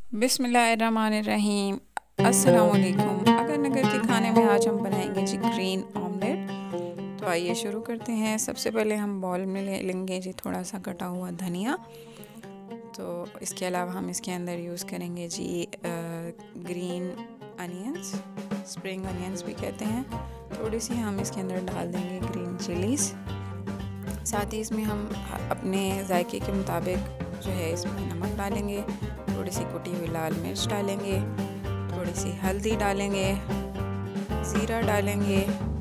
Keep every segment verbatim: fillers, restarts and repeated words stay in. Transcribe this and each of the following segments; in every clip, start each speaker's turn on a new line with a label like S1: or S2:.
S1: बिस्मिल्लाहिर्रहमानिर्रहीम। अस्सलामुअलैकुम। अगर नगर के खाने में आज हम बनाएंगे जी ग्रीन ऑमलेट। तो आइए शुरू करते हैं। सबसे पहले हम बॉल में ले लेंगे जी थोड़ा सा कटा हुआ धनिया। तो इसके अलावा हम इसके अंदर यूज़ करेंगे जी ग्रीन अनियंस, स्प्रिंग अनियंस भी कहते हैं। थोड़ी सी हम इसके अंदर डाल देंगे ग्रीन चिलीज़। साथ ही इसमें हम अपने जायके के मुताबिक जो है इसमें नमक डालेंगे, थोड़ी सी कुटी हुई लाल मिर्च डालेंगे, थोड़ी सी हल्दी डालेंगे, ज़ीरा डालेंगे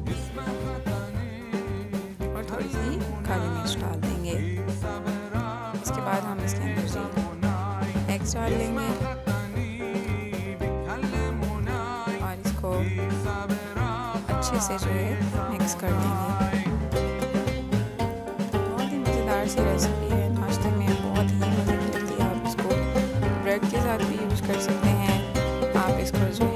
S1: और थोड़ी सी काली मिर्च डाल देंगे। इसके बाद हम इसके अंदर जी एग्स डाल लेंगे और इसको अच्छे से जो है मिक्स कर देंगे। बहुत ही मज़ेदार सी रेसिपी है, नाश्ते में बहुत ही मज़े की लगती है। आप इसको ब्रेड के साथ भी यूज़ कर सकते हैं। आप इसको जो